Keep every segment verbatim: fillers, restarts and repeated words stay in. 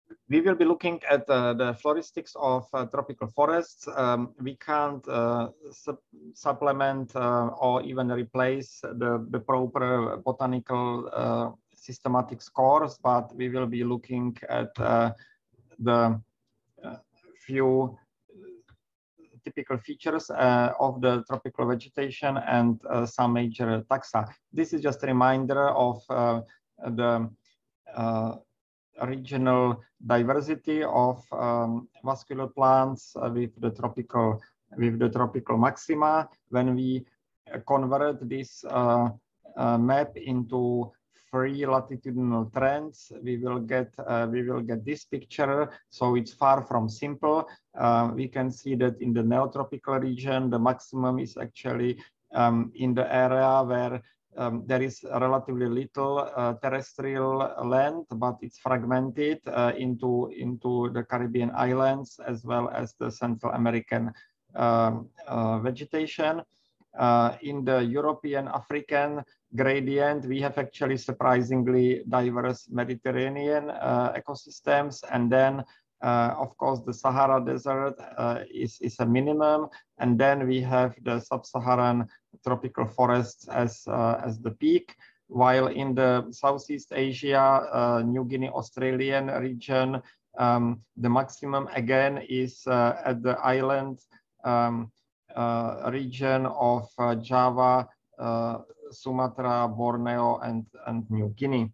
we will be looking at uh, the floristics of uh, tropical forests. Um, we can't uh, su supplement uh, or even replace the, the proper botanical uh, systematic scores, but we will be looking at uh, the uh, few typical features uh, of the tropical vegetation and uh, some major taxa. This is just a reminder of uh, the uh, regional diversity of um, vascular plants uh, with the tropical with the tropical maxima. When we convert this uh, uh, map into three latitudinal trends, we will get uh, we will get this picture. So it's far from simple. Uh, we can see that in the neotropical region, the maximum is actually um, in the area where Um, there is relatively little uh, terrestrial land, but it's fragmented uh, into, into the Caribbean islands as well as the Central American um, uh, vegetation. Uh, in the European African gradient, we have actually surprisingly diverse Mediterranean uh, ecosystems. And then, uh, of course, the Sahara Desert uh, is, is a minimum. And then we have the sub-Saharan tropical forests as, uh, as the peak, while in the Southeast Asia, uh, New Guinea, Australian region, um, the maximum again is uh, at the island um, uh, region of uh, Java, uh, Sumatra, Borneo, and, and New Guinea.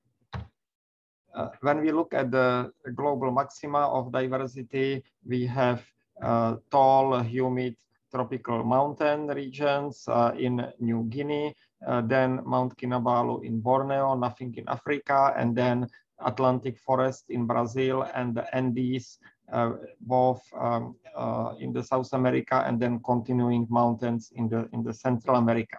Uh, when we look at the global maxima of diversity, we have uh, tall, humid, tropical mountain regions uh, in New Guinea, uh, then Mount Kinabalu in Borneo, nothing in Africa, and then Atlantic forest in Brazil and the Andes, uh, both um, uh, in the South America, and then continuing mountains in the, in the Central America.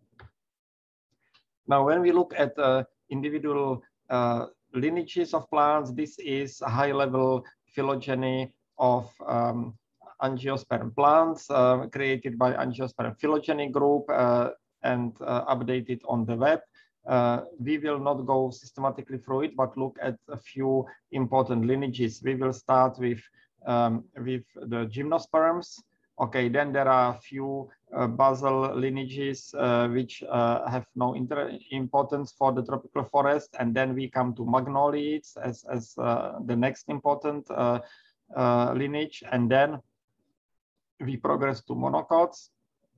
Now, when we look at uh, individual uh, lineages of plants, this is a high-level phylogeny of um, angiosperm plants uh, created by Angiosperm Phylogeny Group uh, and uh, updated on the web. Uh, we will not go systematically through it, but look at a few important lineages. We will start with, um, with the gymnosperms. Okay, then there are a few uh, basal lineages uh, which uh, have no importance for the tropical forest, and then we come to magnoliids as, as uh, the next important uh, uh, lineage, and then we progress to monocots,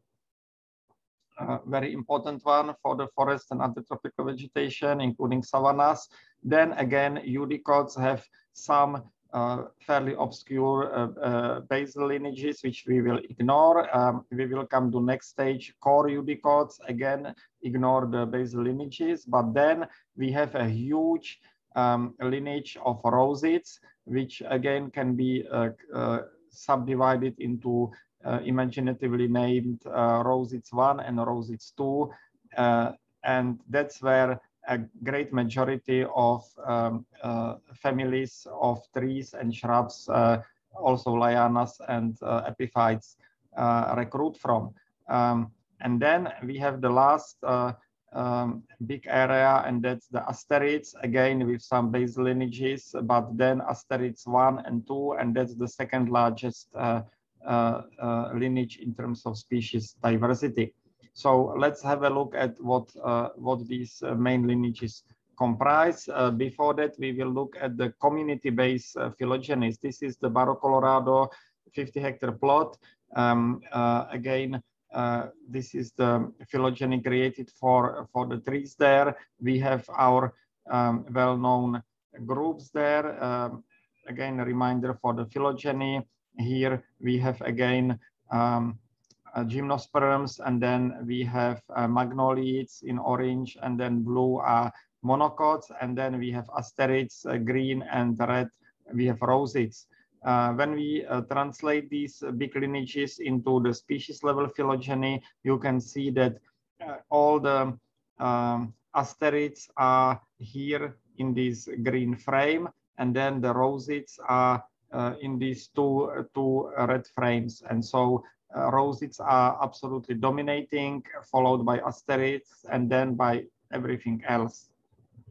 a very important one for the forest and other tropical vegetation, including savannas. Then again, eudicots have some uh, fairly obscure uh, uh, basal lineages, which we will ignore. Um, we will come to next stage, core eudicots, again, ignore the basal lineages, but then we have a huge um, lineage of rosids, which again can be uh, uh, subdivided into Uh, imaginatively named uh, Rosids one and Rosids two, uh, and that's where a great majority of um, uh, families of trees and shrubs, uh, also lianas and uh, epiphytes, uh, recruit from. Um, and then we have the last uh, um, big area, and that's the asterids, again with some basal lineages, but then asterids one and two, and that's the second largest uh, Uh, uh, lineage in terms of species diversity. So let's have a look at what uh, what these uh, main lineages comprise. Uh, before that, we will look at the community-based uh, phylogenies. This is the Barro Colorado fifty hectare plot. Um, uh, again, uh, this is the phylogeny created for for the trees there. We have our um, well-known groups there. Um, again, a reminder for the phylogeny. Here we have again um, uh, gymnosperms, and then we have uh, magnoliids in orange, and then blue are monocots, and then we have asterids, uh, green and red, we have rosids. Uh, when we uh, translate these big lineages into the species level phylogeny, you can see that uh, all the um, asterids are here in this green frame, and then the rosids are Uh, in these two, uh, two red frames. And so uh, rosids are absolutely dominating, followed by asterids, and then by everything else.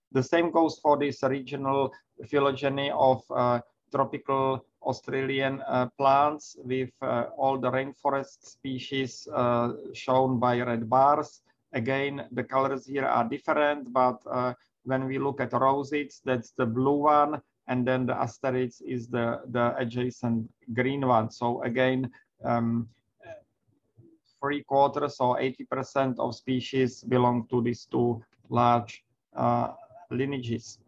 The same goes for this regional phylogeny of uh, tropical Australian uh, plants with uh, all the rainforest species uh, shown by red bars. Again, the colors here are different, but uh, when we look at rosids, that's the blue one, and then the asterisk is the, the adjacent green one. So again, um, three quarters or eighty percent of species belong to these two large uh, lineages.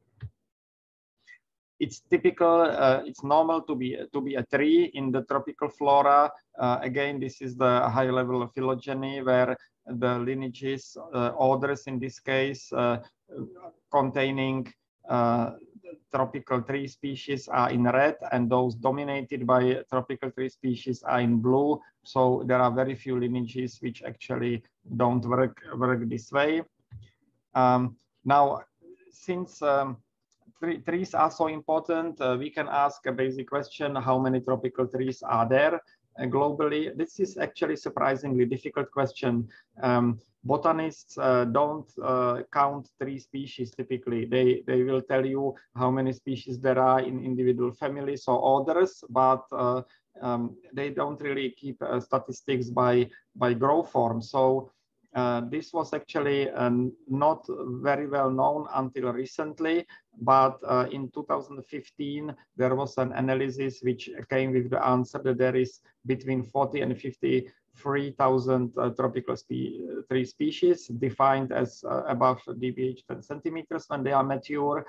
It's typical, uh, it's normal to be to be a tree in the tropical flora. Uh, again, this is the high level of phylogeny where the lineages, uh, orders in this case, uh, containing uh, tropical tree species are in red, and those dominated by tropical tree species are in blue. So there are very few lineages which actually don't work, work this way. Um, now, since um, trees are so important, uh, we can ask a basic question: how many tropical trees are there uh, globally? This is actually a surprisingly difficult question. Um, botanists uh, don't uh, count tree species typically. They, they will tell you how many species there are in individual families or orders, but uh, um, they don't really keep uh, statistics by, by growth form. So Uh, this was actually um, not very well known until recently, but uh, in two thousand fifteen, there was an analysis which came with the answer that there is between forty and fifty-three thousand uh, tropical spe tree species defined as uh, above D B H ten centimeters when they are mature.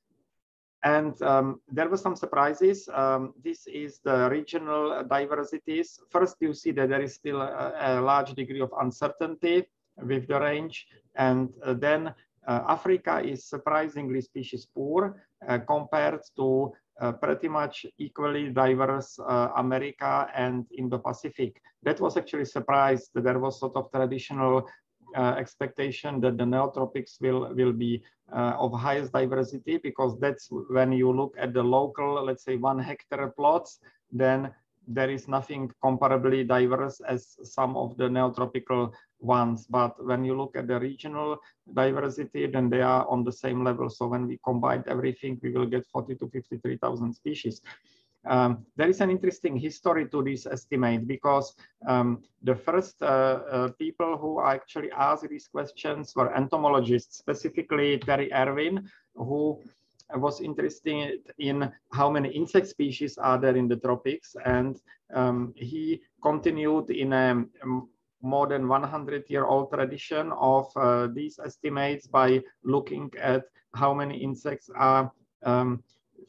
And um, there were some surprises. Um, this is the regional diversities. First, you see that there is still a, a large degree of uncertainty with the range. And uh, then uh, Africa is surprisingly species poor uh, compared to uh, pretty much equally diverse uh, America and Indo-Pacific. That was actually surprised that there was sort of traditional Uh, expectation that the neotropics will will be uh, of highest diversity, because that's when you look at the local, let's say one hectare plots, then there is nothing comparably diverse as some of the neotropical ones. But when you look at the regional diversity, then they are on the same level. So when we combine everything, we will get forty to fifty-three thousand species. Um, there is an interesting history to this estimate, because um, the first uh, uh, people who actually asked these questions were entomologists, specifically Terry Irwin, who was interested in how many insect species are there in the tropics. And um, he continued in a more than one hundred year old tradition of uh, these estimates by looking at how many insects are um,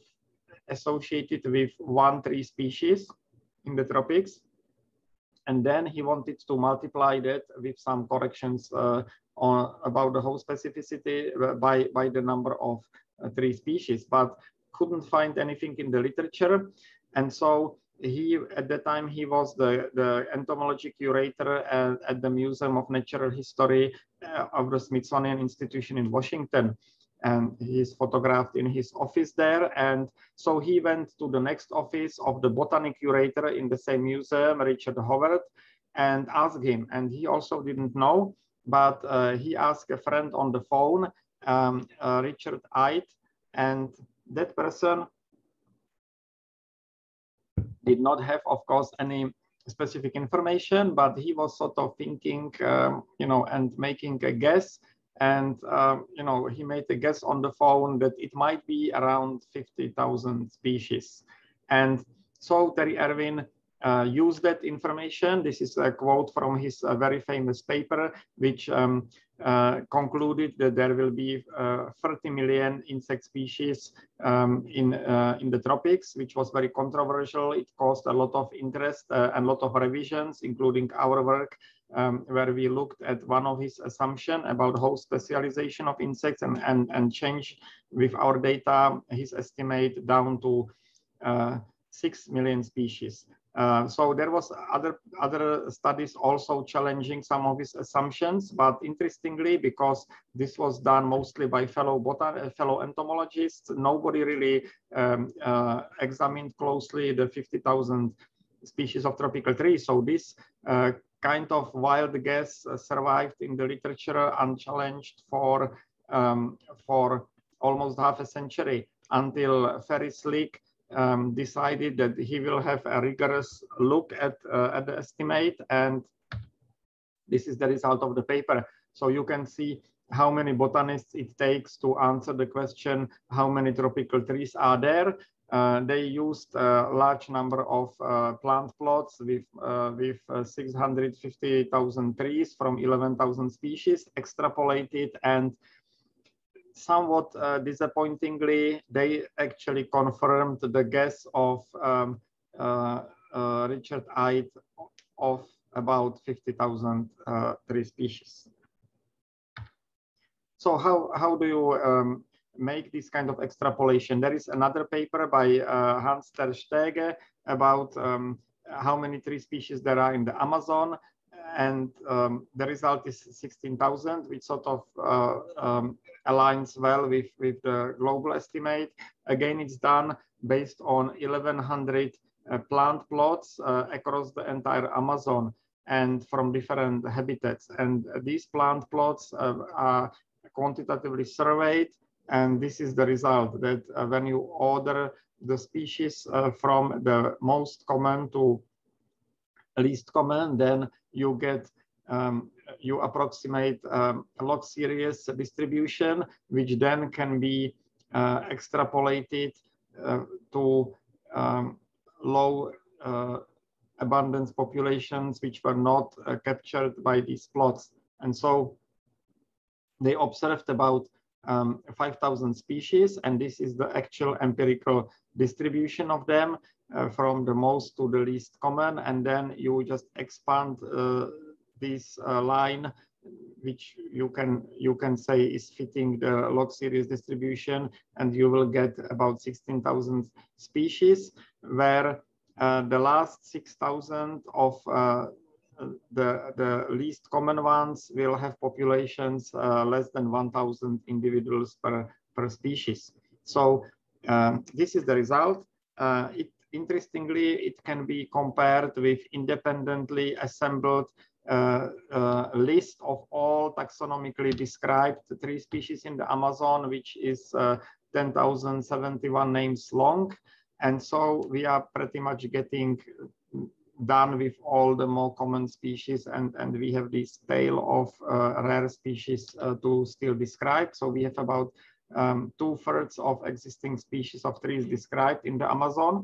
associated with one tree species in the tropics. And then he wanted to multiply that with some corrections uh, on, about the whole specificity by, by the number of uh, tree species, but couldn't find anything in the literature. And so he, at the time, he was the, the entomology curator at, at the Museum of Natural History uh, of the Smithsonian Institution in Washington. And he's photographed in his office there. And so he went to the next office of the botany curator in the same museum, Richard Howard, and asked him. And he also didn't know, but uh, he asked a friend on the phone, um, uh, Richard Ide, and that person did not have, of course, any specific information, but he was sort of thinking, um, you know, and making a guess. And, um, you know, he made a guess on the phone that it might be around fifty thousand species. And so Terry Irwin uh, used that information. This is a quote from his uh, very famous paper, which um, uh, concluded that there will be uh, thirty million insect species um, in, uh, in the tropics, which was very controversial. It caused a lot of interest uh, and a lot of revisions, including our work. Um, where we looked at one of his assumptions about whole specialization of insects and, and, and changed with our data his estimate down to uh, six million species. Uh, so there was other, other studies also challenging some of his assumptions, but interestingly, because this was done mostly by fellow, botan fellow entomologists, nobody really um, uh, examined closely the fifty thousand species of tropical trees. So this uh, kind of wild guess uh, survived in the literature unchallenged for um, for almost half a century until Ferry Slick um, decided that he will have a rigorous look at, uh, at the estimate, and this is the result of the paper. So you can see how many botanists it takes to answer the question, how many tropical trees are there. Uh, they used a large number of uh, plant plots with, uh, with uh, six hundred fifty thousand trees from eleven thousand species, extrapolated, and somewhat uh, disappointingly, they actually confirmed the guess of um, uh, uh, Richard Ide of about fifty thousand uh, tree species. So how, how do you um, make this kind of extrapolation? There is another paper by uh, Hans ter Stege about um, how many tree species there are in the Amazon, and um, the result is sixteen thousand, which sort of uh, um, aligns well with, with the global estimate. Again, it's done based on eleven hundred uh, plant plots uh, across the entire Amazon and from different habitats. And these plant plots uh, are quantitatively surveyed, and this is the result, that uh, when you order the species uh, from the most common to least common, then you get um, you approximate um, a log series distribution, which then can be uh, extrapolated uh, to um, low uh, abundance populations which were not uh, captured by these plots. And so they observed about um, five thousand species, and this is the actual empirical distribution of them uh, from the most to the least common. And then you just expand uh, this uh, line, which you can you can say is fitting the log series distribution, and you will get about sixteen thousand species, where uh, the last six thousand of uh, The, the least common ones will have populations uh, less than one thousand individuals per, per species. So um, this is the result. Uh, it, interestingly, it can be compared with independently assembled uh, uh, list of all taxonomically described tree species in the Amazon, which is uh, ten thousand seventy-one names long. And so we are pretty much getting done with all the more common species, and, and we have this tail of uh, rare species uh, to still describe. So we have about um, two thirds of existing species of trees described in the Amazon.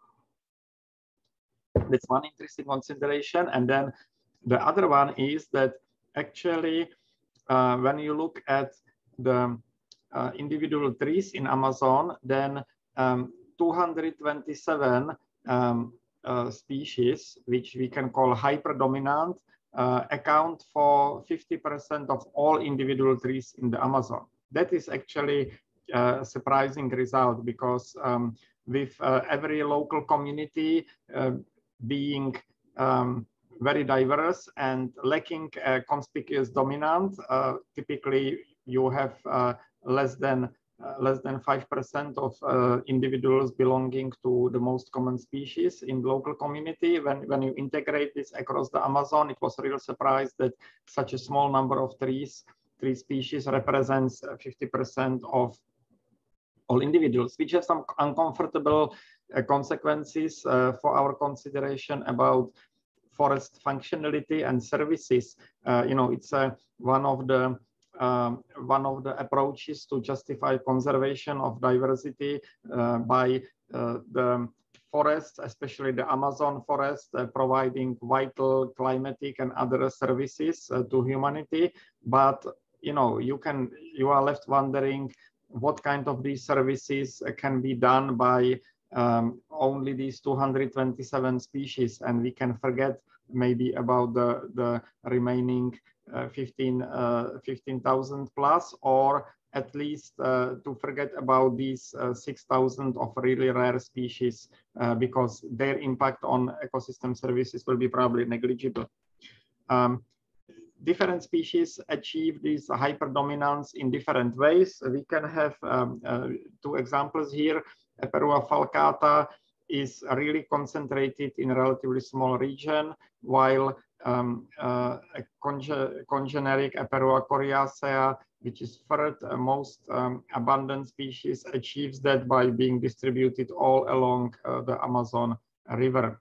That's one interesting consideration. And then the other one is that actually, uh, when you look at the uh, individual trees in Amazon, then um, two hundred twenty-seven um, Uh, species, which we can call hyperdominant, uh, account for fifty percent of all individual trees in the Amazon. That is actually a surprising result, because um, with uh, every local community uh, being um, very diverse and lacking a conspicuous dominant, uh, typically you have uh, less than Uh, less than five percent of uh, individuals belonging to the most common species in the local community. When, when you integrate this across the Amazon, it was a real surprise that such a small number of trees, tree species represents fifty percent of all individuals, which have some uncomfortable uh, consequences uh, for our consideration about forest functionality and services. Uh, you know, it's uh, one of the Um, one of the approaches to justify conservation of diversity uh, by uh, the forests, especially the Amazon forest, uh, providing vital climatic and other services uh, to humanity. But you know, you can you are left wondering what kind of these services can be done by um, only these two hundred twenty-seven species, and we can forget maybe about the the remaining Uh, fifteen thousand plus, or at least uh, to forget about these uh, six thousand of really rare species, uh, because their impact on ecosystem services will be probably negligible. Um, different species achieve this hyperdominance in different ways. We can have um, uh, two examples here. Eperua falcata is really concentrated in a relatively small region, while um, uh, a conge congeneric Aperua coriacea, which is third uh, most um, abundant species, achieves that by being distributed all along uh, the Amazon River.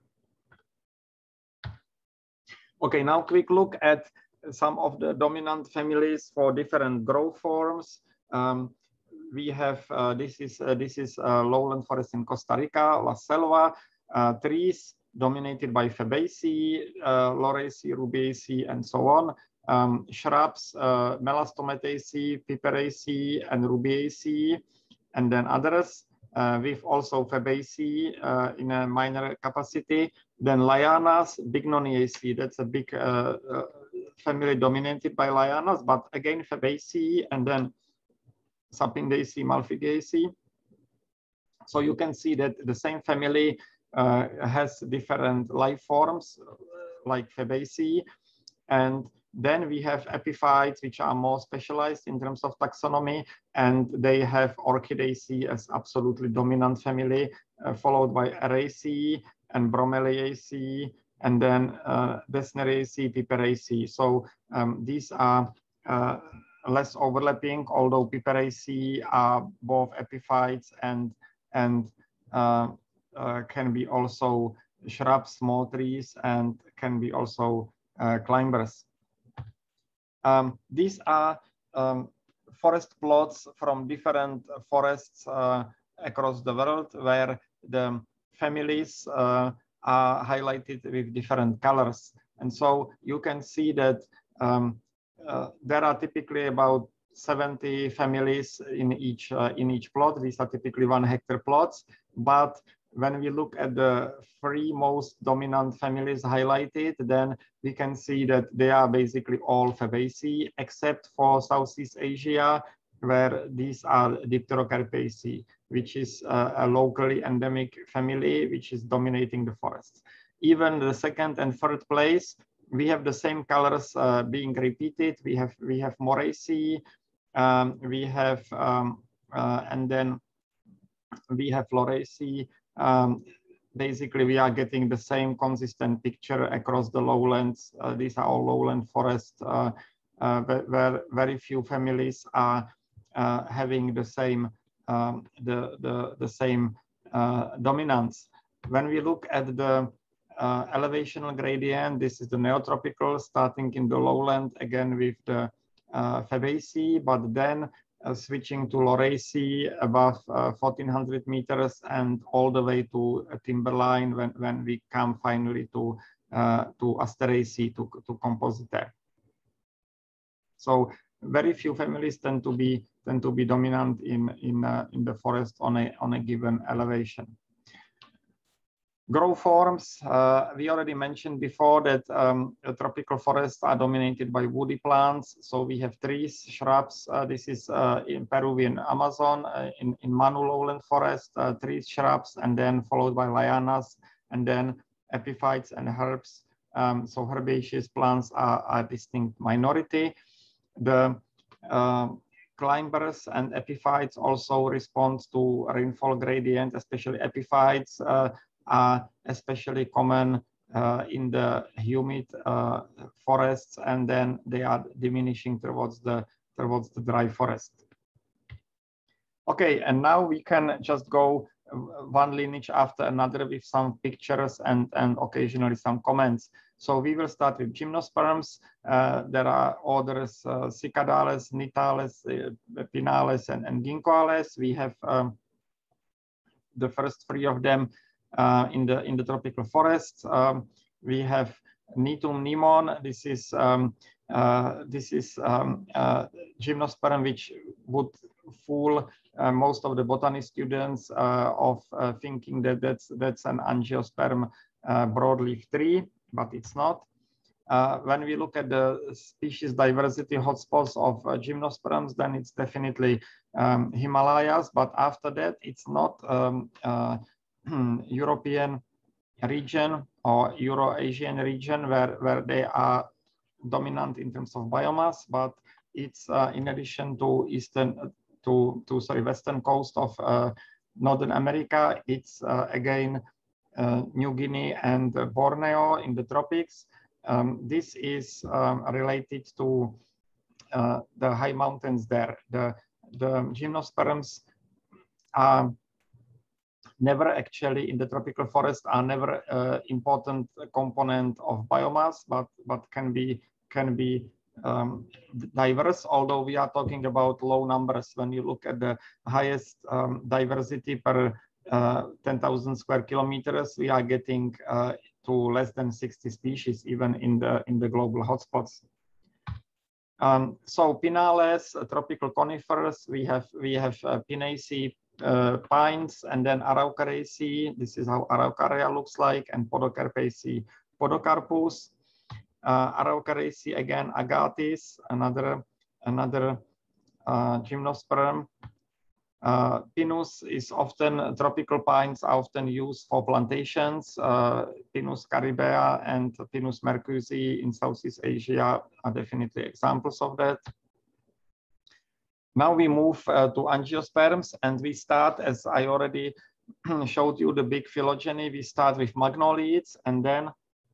Okay, now quick look at some of the dominant families for different growth forms. Um, we have uh, this is uh, this is uh, lowland forest in Costa Rica, La Selva, uh, trees dominated by Fabaceae, uh, Lauraceae, Rubiaceae, and so on. Um, shrubs, uh, Melastomataceae, Piperaceae, and Rubiaceae, and then others uh, with also Fabaceae uh, in a minor capacity. Then lianas, Bignoniaceae, that's a big uh, uh, family dominated by lianas, but again Fabaceae, and then Sapindaceae, Malpighiaceae. So you can see that the same family uh, has different life forms like Fabaceae, and then we have epiphytes, which are more specialized in terms of taxonomy, and they have Orchidaceae as absolutely dominant family, uh, followed by Araceae and Bromeliaceae, and then uh, Besneriaceae, Piperaceae. So um, these are uh, less overlapping, although Piperaceae are both epiphytes and and uh, uh, can be also shrubs, small trees, and can be also uh, climbers. Um, these are um, forest plots from different forests uh, across the world, where the families uh, are highlighted with different colors. And so you can see that um, uh, there are typically about seventy families in each uh, in each plot. These are typically one hectare plots, but when we look at the three most dominant families highlighted, then we can see that they are basically all Fabaceae, except for Southeast Asia, where these are Dipterocarpaceae, which is uh, a locally endemic family, which is dominating the forests. Even the second and third place, we have the same colors uh, being repeated. We have we have Moraceae, um, we have um, uh, and then we have Lauraceae. Um, basically, we are getting the same consistent picture across the lowlands. Uh, these are all lowland forests, uh, uh, where, where very few families are uh, having the same um, the, the the same uh, dominance. When we look at the uh, elevational gradient, this is the neotropical, starting in the lowland again with the uh, Fabaceae, but then Uh, switching to Lauraceae above uh, fourteen hundred meters and all the way to a timberline when, when we come finally to, uh, to Asteraceae, to, to Compositae. So very few families tend to be, tend to be dominant in, in, uh, in the forest on a, on a given elevation. Growth forms, uh, we already mentioned before that um, tropical forests are dominated by woody plants. So we have trees, shrubs. Uh, this is uh, in Peruvian Amazon, uh, in, in Manu lowland forest, uh, trees, shrubs, and then followed by lianas, and then epiphytes and herbs. Um, so herbaceous plants are a distinct minority. The uh, climbers and epiphytes also respond to rainfall gradient, especially epiphytes. Uh, are especially common uh, in the humid uh, forests, and then they are diminishing towards the towards the dry forest. Okay, and now we can just go one lineage after another with some pictures and and occasionally some comments. So we will start with gymnosperms. Uh, there are others, uh, Cicadales, Nitales, uh, Pinales, and, and Ginkgoales. We have um, the first three of them Uh, in the in the tropical forests. Um, we have Nitum nimon. This is um, uh, this is um, uh, gymnosperm, which would fool uh, most of the botany students uh, of uh, thinking that that's that's an angiosperm uh, broadleaf tree, but it's not. Uh, when we look at the species diversity hotspots of uh, gymnosperms, then it's definitely um, Himalayas. But after that, it's not um, uh, European region or Euro-Asian region where, where they are dominant in terms of biomass, but it's uh, in addition to eastern to, to sorry western coast of uh, Northern America, it's uh, again uh, New Guinea and uh, Borneo in the tropics. Um, this is um, related to uh, the high mountains there. The, the gymnosperms are never actually in the tropical forest are never uh, important component of biomass, but but can be can be um, diverse. Although we are talking about low numbers, when you look at the highest um, diversity per uh, ten thousand square kilometers, we are getting uh, to less than sixty species, even in the in the global hotspots. Um, so pinnales, uh, tropical conifers, we have we have uh, Pinnaceae uh, pines, and then Araucariaceae. This is how Araucaria looks like, and Podocarpaceae Podocarpus. Uh, Araucariaceae again, Agathis, another another uh, gymnosperm. Uh, Pinus is often, tropical pines are often used for plantations. Uh, Pinus caribea and Pinus mercusi in Southeast Asia are definitely examples of that. Now we move uh, to angiosperms, and we start, as I already showed you the big phylogeny, we start with magnoliids, and then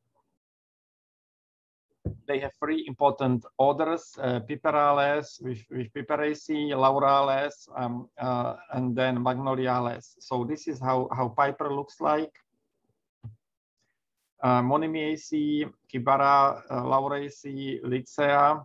they have three important orders, uh, Piperales with, with Piperaceae, Laurales, um, uh, and then Magnoliales. So this is how, how Piper looks like. Uh, Monimiaceae, Kibara, uh, Lauraceae, Lycea,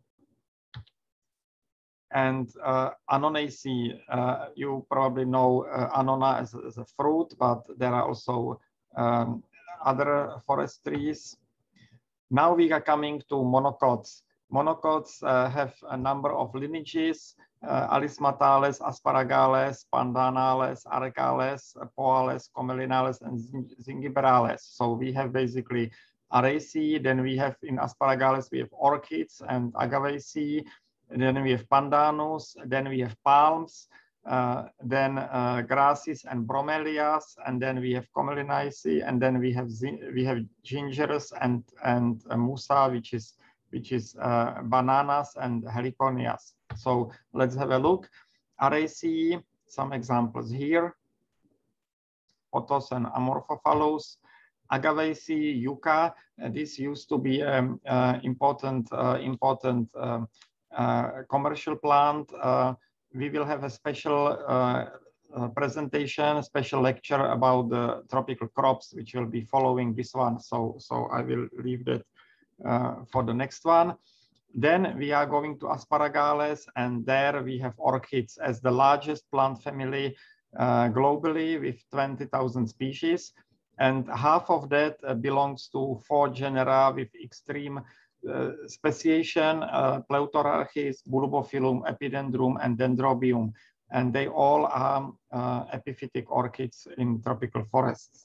and uh, Annonaceae. Uh, you probably know uh, Annona as, as a fruit, but there are also um, other forest trees. Now we are coming to monocots. Monocots uh, have a number of lineages, uh, Alismatales, Asparagales, Pandanales, Arcales, Poales, Comelinales, and Zingiberales. So we have basically Araceae, then we have in Asparagales, we have orchids and Agavaceae, then we have Pandanus, then we have palms, Uh, then uh, grasses and bromelias, and then we have Comelinaceae, and then we have we have gingers and and uh, musa, which is which is uh, bananas and heliconias. So let's have a look. Araceae, some examples here: Pothos and Amorphophallus. Agavaceae, yucca. Uh, this used to be an um, uh, important uh, important um, uh, commercial plant. Uh, We will have a special uh, uh, presentation, a special lecture about the tropical crops, which will be following this one. So, so I will leave that uh, for the next one. Then we are going to Asparagales, and there we have orchids as the largest plant family uh, globally with twenty thousand species. And half of that uh, belongs to four genera with extreme Uh, speciation, uh, Pleutorarchis, Bulbophyllum, Epidendrum, and Dendrobium, and they all are uh, epiphytic orchids in tropical forests.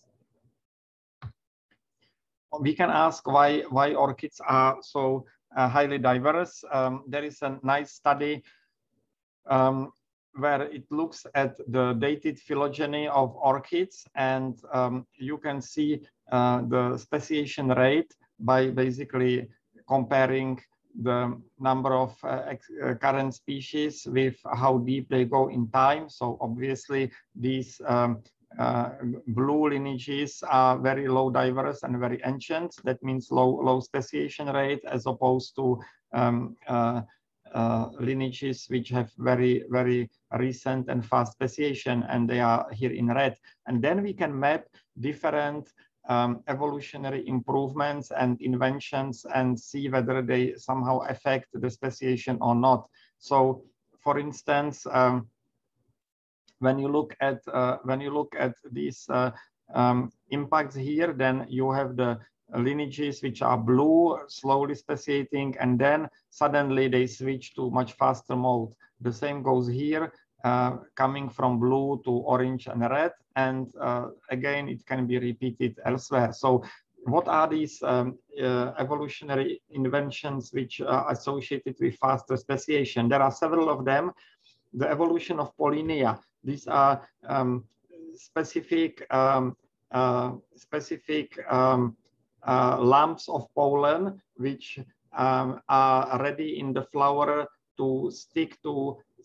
We can ask why, why orchids are so uh, highly diverse. Um, there is a nice study um, where it looks at the dated phylogeny of orchids, and um, you can see uh, the speciation rate by basically comparing the number of uh, uh, current species with how deep they go in time. So obviously these um, uh, blue lineages are very low diverse and very ancient. That means low, low speciation rate, as opposed to um, uh, uh, lineages which have very, very recent and fast speciation, and they are here in red. And then we can map different Um, evolutionary improvements and inventions and see whether they somehow affect the speciation or not. So, for instance, um, when you look at uh, when you look at these uh, um, impacts here, then you have the lineages which are blue, slowly speciating, and then suddenly they switch to much faster mode. The same goes here. Uh, coming from blue to orange and red, and uh, again it can be repeated elsewhere. So what are these um, uh, evolutionary inventions which are associated with faster speciation? There are several of them. The evolution of pollinia. These are um, specific um, uh, specific um, uh, lumps of pollen which um, are ready in the flower to stick to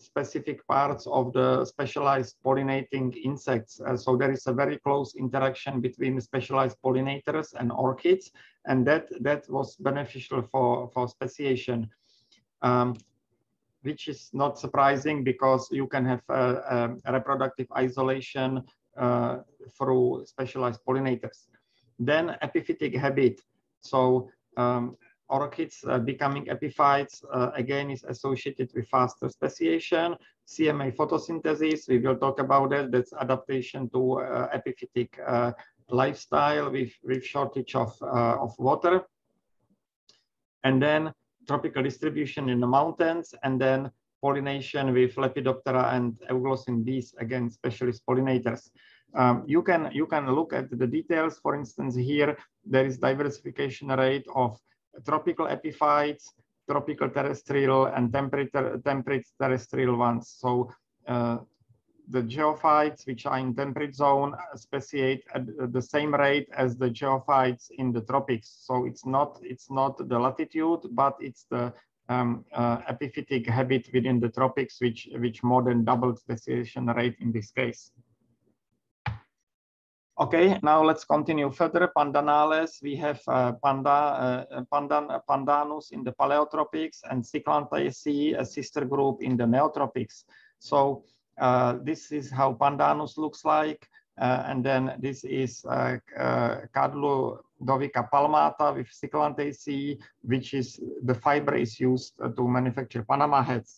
specific parts of the specialized pollinating insects. Uh, so there is a very close interaction between specialized pollinators and orchids, and that, that was beneficial for, for speciation. Um, which is not surprising because you can have a, a reproductive isolation uh, through specialized pollinators. Then epiphytic habit. So um, orchids uh, becoming epiphytes uh, again is associated with faster speciation. C M A photosynthesis, we will talk about that. That's adaptation to uh, epiphytic uh, lifestyle with, with shortage of, uh, of water. And then tropical distribution in the mountains, and then pollination with Lepidoptera and Euglossine bees, again, specialist pollinators. Um, you can you can look at the details. For instance, here there is diversification rate of tropical epiphytes, tropical terrestrial, and temperate temperate terrestrial ones. So uh, the geophytes, which are in temperate zone, speciate at the same rate as the geophytes in the tropics. So it's not it's not the latitude, but it's the um, uh, epiphytic habit within the tropics, which which more than doubled speciation rate in this case. Okay, now let's continue further. Pandanales, we have uh, panda, uh, pandan, Pandanus in the paleotropics, and Cyclanthaceae, a sister group in the neotropics. So uh, this is how Pandanus looks like. Uh, and then this is uh, uh, Cadludovica palmata with Cyclanthaceae, which is the fiber is used to manufacture Panama hats.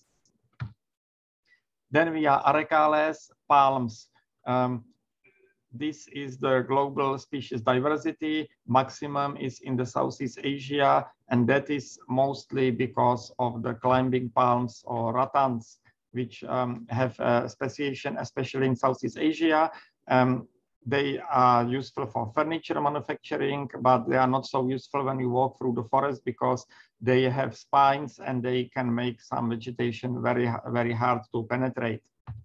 Then we have Arecales, palms. Um, This is the global species diversity. Maximum is in the Southeast Asia, and that is mostly because of the climbing palms or rattans, which um, have uh, speciation, especially in Southeast Asia. Um, they are useful for furniture manufacturing, but they are not so useful when you walk through the forest because they have spines and they can make some vegetation very, very hard to penetrate.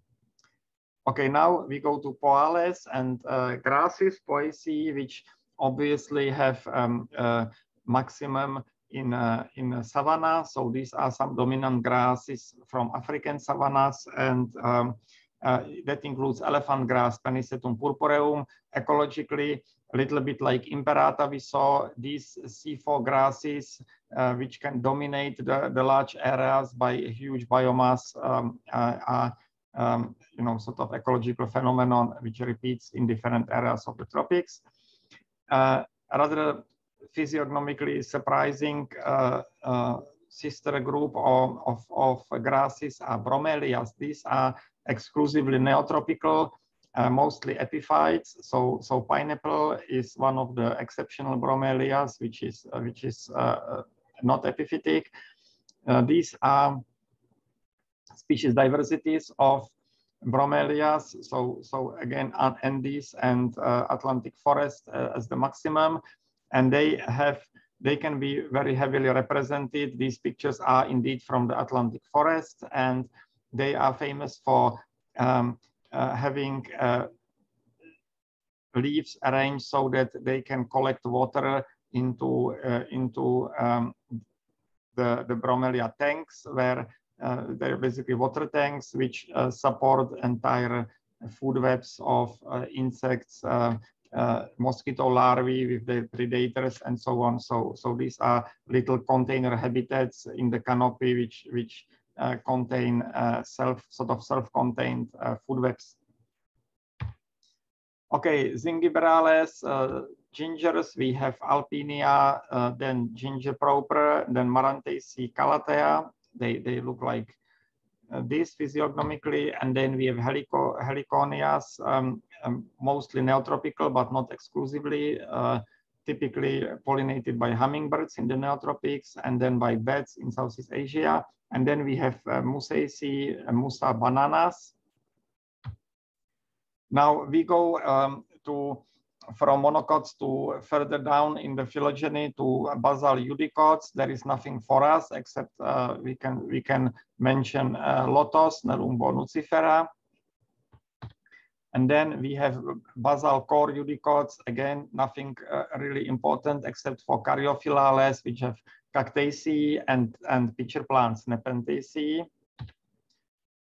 Okay, now we go to poales and uh, grasses, Poaceae, which obviously have um, uh, maximum in uh, in a savanna. So these are some dominant grasses from African savannas, and um, uh, that includes elephant grass, Penicetum purpureum. Ecologically, a little bit like Imperata, we saw these C four grasses, uh, which can dominate the, the large areas by a huge biomass. Um, uh, uh, Um, you know, sort of ecological phenomenon which repeats in different areas of the tropics. Uh, rather physiognomically surprising uh, uh, sister group of, of, of grasses are bromeliads. These are exclusively neotropical, uh, mostly epiphytes. So, so pineapple is one of the exceptional bromeliads, which is, uh, which is uh, not epiphytic. Uh, these are species diversities of bromeliads. So, so again, Andes and uh, Atlantic forest uh, as the maximum, and they have they can be very heavily represented. These pictures are indeed from the Atlantic forest, and they are famous for um, uh, having uh, leaves arranged so that they can collect water into uh, into um, the the bromelia tanks, where Uh, they're basically water tanks which uh, support entire food webs of uh, insects, uh, uh, mosquito larvae with their predators, and so on. So, so these are little container habitats in the canopy which which uh, contain uh, self sort of self-contained uh, food webs. Okay, Zingiberales, uh, gingers. We have Alpinia, uh, then ginger proper, then Marantaceae calathea. They, they look like uh, this physiognomically, and then we have Helico, Heliconias, um, um, mostly neotropical, but not exclusively, uh, typically pollinated by hummingbirds in the neotropics, and then by bats in Southeast Asia. And then we have uh, Musaceae, uh, Musa bananas. Now we go um, to from monocots to further down in the phylogeny to basal eudicots. There is nothing for us except uh, we can we can mention uh, lotos, Nelumbo nucifera. And then we have basal core eudicots. Again, nothing uh, really important except for Caryophyllales, which have Cactaceae and, and pitcher plants, Nepenthaceae.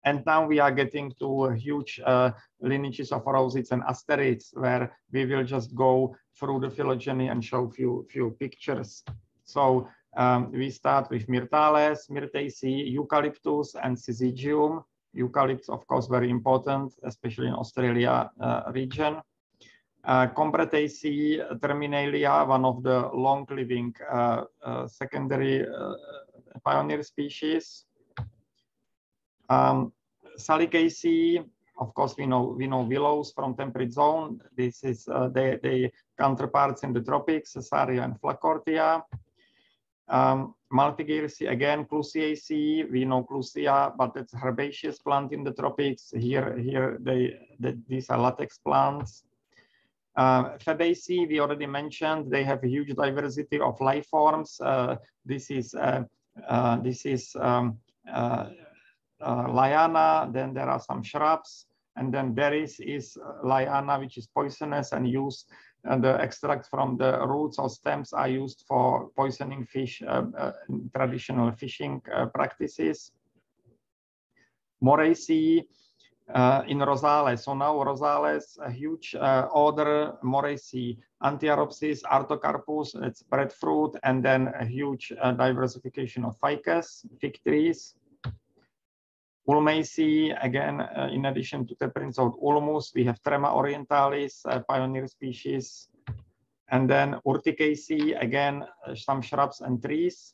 And now we are getting to huge uh, lineages of rosids and asterids, where we will just go through the phylogeny and show few few pictures. So um, we start with Myrtales, Myrtaceae, Eucalyptus, and Syzygium. Eucalyptus, of course, very important, especially in Australia uh, region. Uh, Combretaceae, Terminalia, one of the long-living uh, uh, secondary uh, pioneer species. Um, Salicaceae, of course, we know we know willows from temperate zone. This is uh, the, the counterparts in the tropics, Cesaria and Flacourtia. Um, Malpighiaceae, again, Clusiaceae. We know Clusia, but it's herbaceous plant in the tropics. Here, here they, they these are latex plants. Uh, Fabaceae, we already mentioned, they have a huge diversity of life forms. Uh, this is uh, uh, this is um, uh, uh, liana. Then there are some shrubs, and then berries is uh, liana, which is poisonous and used. And the extracts from the roots or stems are used for poisoning fish, uh, uh, traditional fishing uh, practices. Moraceae. Uh, in Rosales, so now Rosales, a huge uh, order, Moraceae, Antiaropsis, Artocarpus, it's breadfruit, and then a huge uh, diversification of ficus, fig trees. Ulmaceae, again, uh, in addition to the prince of Ulmus, we have Trema orientalis, a pioneer species, and then Urticaceae, again, uh, some shrubs and trees.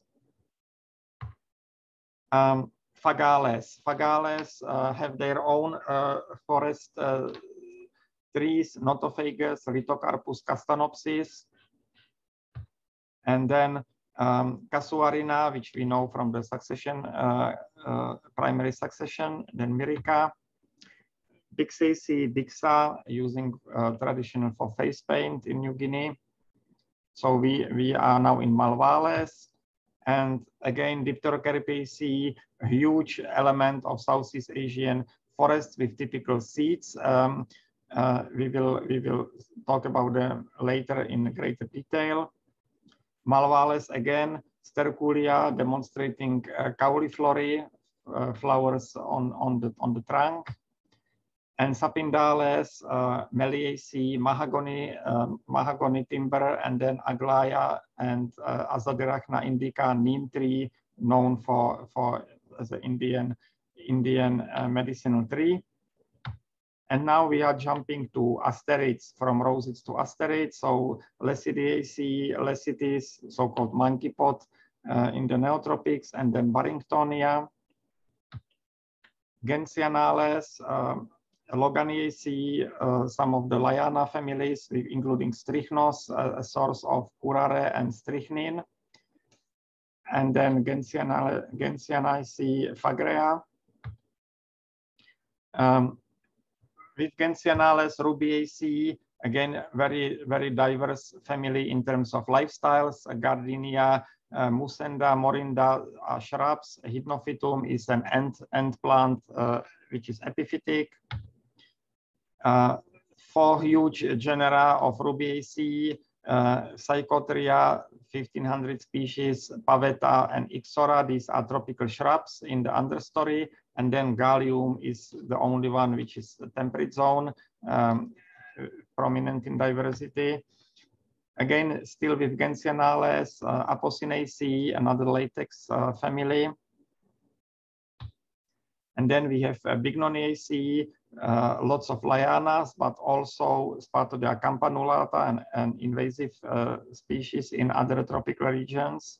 Um, Fagales. Fagales uh, have their own uh, forest uh, trees, Notophagus, Ritocarpus, Castanopsis. And then um, Casuarina, which we know from the succession, uh, uh, primary succession, then Myrica. Dixaceae, Dixa, using uh, traditional for face paint in New Guinea. So we, we are now in Malvales. And again, Dipterocarpaceae, a huge element of Southeast Asian forests with typical seeds. Um, uh, we will we will talk about them later in greater detail. Malvales again, Sterculia, demonstrating uh, cauliflory uh, flowers on on the on the trunk. And Sapindales, uh, Meliaceae, mahogany, uh, mahogany timber, and then Aglaya and uh, Azadirachna indica, neem tree, known for, for as an Indian, Indian uh, medicinal tree. And now we are jumping to asterids, from rosids to asterids. So Lesidiaceae, Lesitis, so-called monkey pot uh, in the neotropics, and then Barringtonia. Gentianales, um, Loganiaceae, uh, some of the Liana families, including Strychnos, uh, a source of curare and strychnine. And then Gentianaceae fagrea. Um, with Gentianales, Rubiaceae, again, very, very diverse family in terms of lifestyles. Gardenia, uh, Musenda, Morinda are shrubs. Hypnophytum is an end, end plant, uh, which is epiphytic. Uh, four huge genera of Rubiaceae, uh, Psychotria, fifteen hundred species, Pavetta and Ixora. These are tropical shrubs in the understory. And then Gallium is the only one which is the temperate zone, um, prominent in diversity. Again, still with Gentianales, uh, Apocynaceae, another latex uh, family. And then we have uh, Bignoniaceae, uh, lots of lianas, but also Spartodia campanulata, and, and invasive uh, species in other tropical regions.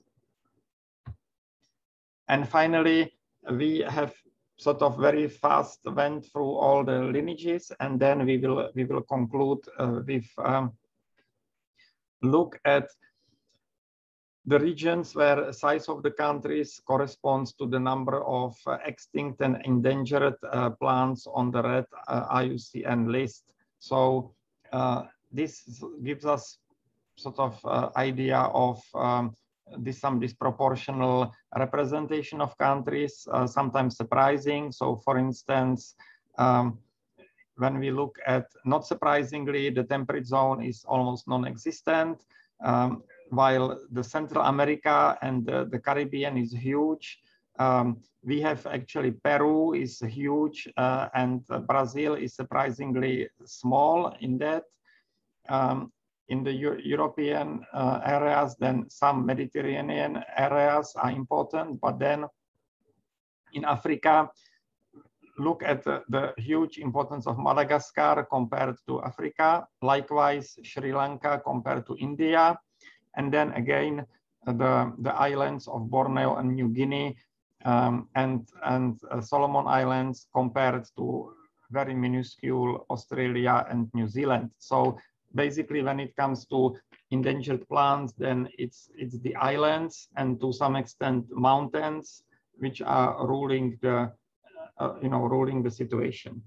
And finally, we have sort of very fast went through all the lineages, and then we will we will conclude uh, with um, look at the regions where size of the countries corresponds to the number of uh, extinct and endangered uh, plants on the red uh, I U C N list. So uh, this gives us sort of uh, idea of um, this some disproportional representation of countries, uh, sometimes surprising. So for instance, um, when we look at, not surprisingly, the temperate zone is almost non-existent. Um, while the Central America and the, the Caribbean is huge. Um, we have actually Peru is huge, uh, and uh, Brazil is surprisingly small in that. Um, in the Euro European uh, areas, then some Mediterranean areas are important, but then in Africa, look at the, the huge importance of Madagascar compared to Africa, likewise Sri Lanka compared to India, and then again the, the islands of Borneo and New Guinea um, and, and uh, Solomon Islands compared to very minuscule Australia and New Zealand. So basically when it comes to endangered plants, then it's, it's the islands and to some extent mountains which are ruling the Uh, you know, ruling the situation.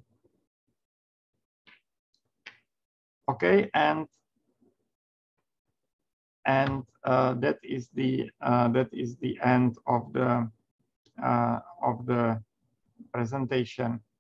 Okay, and and uh, that is the uh, that is the end of the uh, of the presentation.